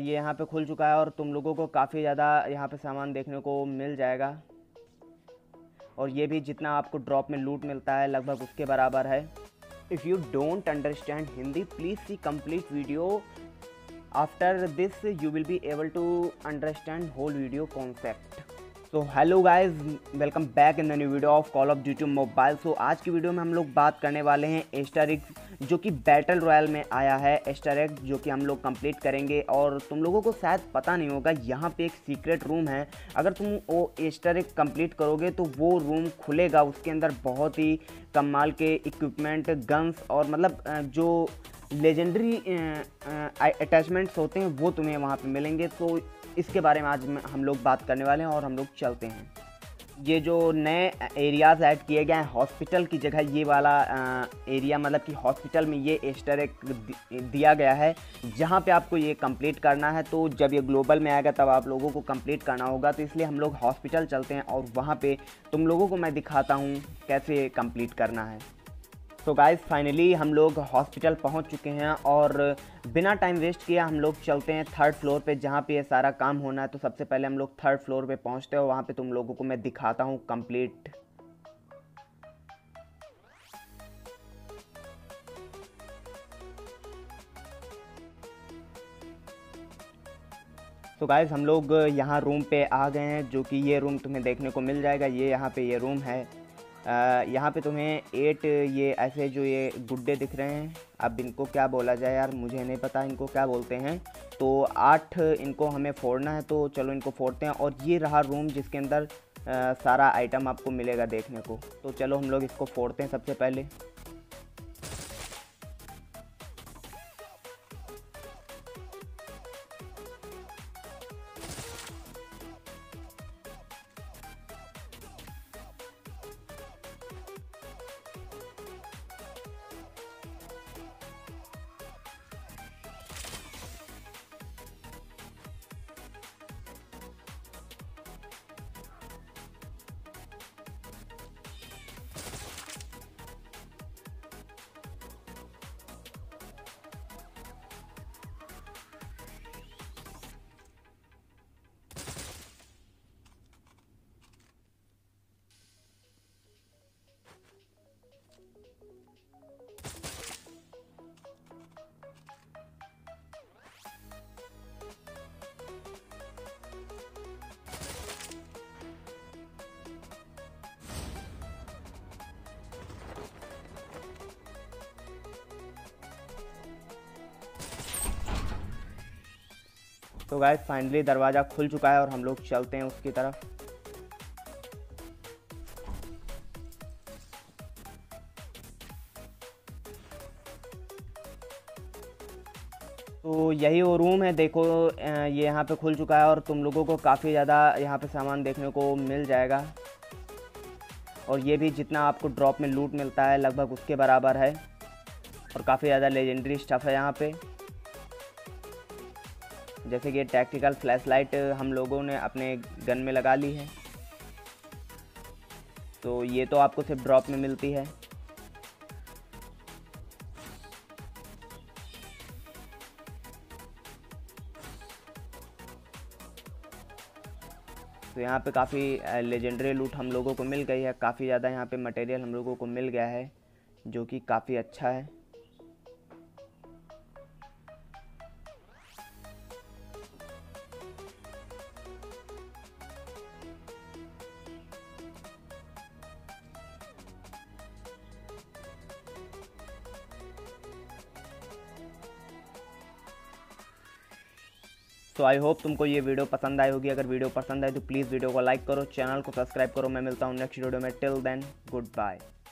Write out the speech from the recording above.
ये यहाँ पे खुल चुका है और तुम लोगों को काफ़ी ज़्यादा यहाँ पे सामान देखने को मिल जाएगा। और ये भी जितना आपको ड्रॉप में लूट मिलता है लगभग उसके बराबर है। If you don't understand Hindi please see complete video. After this you will be able to understand whole video concept. तो hello guys, welcome back in the new video of Call of Duty mobile. So आज की video में हम लोग बात करने वाले हैं ईस्टर एग जो कि बैटल रॉयल में आया है। ईस्टर एग जो कि हम लोग कंप्लीट करेंगे। और तुम लोगों को शायद पता नहीं होगा, यहाँ पे एक सीक्रेट रूम है। अगर तुम वो ईस्टर एग कंप्लीट करोगे तो वो रूम खुलेगा, उसके अंदर बहुत ही कमाल के इक्विपमेंट, गन्स और मतलब जो लेजेंडरी अटैचमेंट्स होते हैं वो तुम्हें वहाँ पे मिलेंगे। तो इसके बारे में आज हम लोग बात करने वाले हैं और हम लोग चलते हैं। ये जो नए एरियाज़ ऐड किए गए हैं हॉस्पिटल की जगह, ये वाला एरिया मतलब कि हॉस्पिटल में ये ईस्टर एग दिया गया है जहाँ पे आपको ये कंप्लीट करना है। तो जब ये ग्लोबल में आएगा तब आप लोगों को कंप्लीट करना होगा। तो इसलिए हम लोग हॉस्पिटल चलते हैं और वहाँ पे तुम लोगों को मैं दिखाता हूँ कैसे कंप्लीट करना है। तो गाइस फाइनली हम लोग हॉस्पिटल पहुंच चुके हैं और बिना टाइम वेस्ट किए हम लोग चलते हैं थर्ड फ्लोर पे जहां पे ये सारा काम होना है। तो सबसे पहले हम लोग थर्ड फ्लोर पे पहुंचते हैं और वहां पे तुम लोगों को मैं दिखाता हूं कंप्लीट। तो गाइस हम लोग यहाँ रूम पे आ गए हैं, जो कि ये रूम तुम्हें देखने को मिल जाएगा। ये यहाँ पे ये रूम है। यहाँ पे तुम्हें 8 ये ऐसे जो ये गुड्डे दिख रहे हैं, अब इनको क्या बोला जाए यार, मुझे नहीं पता इनको क्या बोलते हैं। तो 8 इनको हमें फोड़ना है, तो चलो इनको फोड़ते हैं। और ये रहा रूम जिसके अंदर सारा आइटम आपको मिलेगा देखने को। तो चलो हम लोग इसको फोड़ते हैं सबसे पहले। तो गाइस फाइनली दरवाज़ा खुल चुका है और हम लोग चलते हैं उसकी तरफ। तो यही वो रूम है, देखो ये यहाँ पे खुल चुका है और तुम लोगों को काफ़ी ज़्यादा यहाँ पे सामान देखने को मिल जाएगा। और ये भी जितना आपको ड्रॉप में लूट मिलता है लगभग उसके बराबर है। और काफ़ी ज़्यादा लेजेंडरी स्टफ़ है यहाँ पे, जैसे कि टैक्टिकल फ्लैशलाइट हम लोगों ने अपने गन में लगा ली है। तो ये तो आपको सिर्फ ड्रॉप में मिलती है। तो यहाँ पे काफ़ी लेजेंडरी लूट हम लोगों को मिल गई है। काफ़ी ज़्यादा यहाँ पे मटेरियल हम लोगों को मिल गया है, जो कि काफ़ी अच्छा है। तो आई होप तुमको ये वीडियो पसंद आई होगी। अगर वीडियो पसंद आए तो प्लीज़ वीडियो को लाइक करो, चैनल को सब्सक्राइब करो। मैं मिलता हूँ नेक्स्ट वीडियो में। Till then good bye.